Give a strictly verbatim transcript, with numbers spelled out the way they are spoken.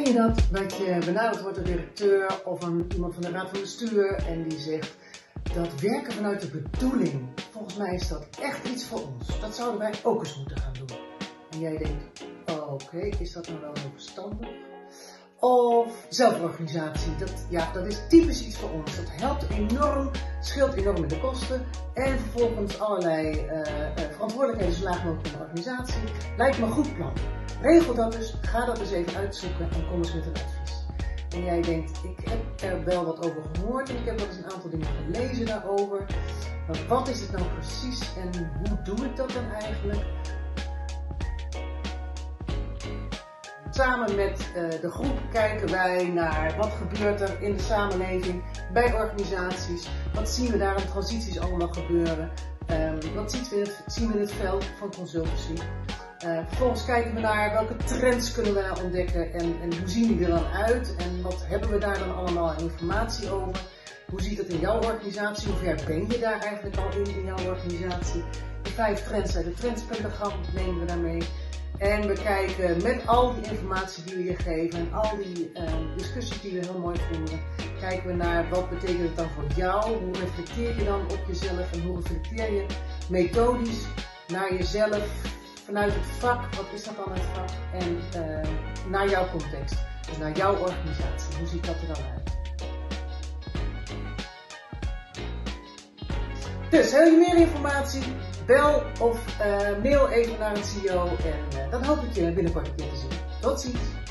Ken je dat, dat je benaderd wordt door de directeur of een, iemand van de raad van bestuur en die zegt dat werken vanuit de bedoeling, volgens mij is dat echt iets voor ons. Dat zouden wij ook eens moeten gaan doen. En jij denkt, oh, oké, okay, is dat nou wel zo verstandig? Of zelforganisatie, dat, ja, dat is typisch iets voor ons. Dat helpt enorm, scheelt enorm in de kosten en vervolgens allerlei uh, uh, verantwoordelijkheden zo laag mogelijk in de organisatie. Lijkt me een goed plan. Regel dat dus, ga dat eens even uitzoeken en kom eens met een advies. En jij denkt, ik heb er wel wat over gehoord en ik heb wel eens een aantal dingen gelezen daarover. Maar wat is het nou precies en hoe doe ik dat dan eigenlijk? Samen met uh, de groep kijken wij naar wat gebeurt er in de samenleving, bij organisaties. Wat zien we daar in transities allemaal gebeuren. Um, wat zien we, in het, zien we in het veld van consultancy. Uh, vervolgens kijken we naar welke trends kunnen we nou ontdekken en, en hoe zien die er dan uit. En wat hebben we daar dan allemaal informatie over. Hoe ziet het in jouw organisatie? Hoe ver ben je daar eigenlijk al in, in jouw organisatie? De vijf trends uit het trendspectrogram nemen we daarmee. En we kijken met al die informatie die we je geven en al die uh, discussies die we heel mooi voeren, kijken we naar wat betekent het dan voor jou, hoe reflecteer je dan op jezelf en hoe reflecteer je methodisch naar jezelf, vanuit het vak, wat is dat dan het vak, en uh, naar jouw context, dus naar jouw organisatie, hoe ziet dat er dan uit. Dus wil je meer informatie? Bel of uh, mail even naar een C E O en uh, dan hoop ik je binnenkort een keer te zien. Tot ziens!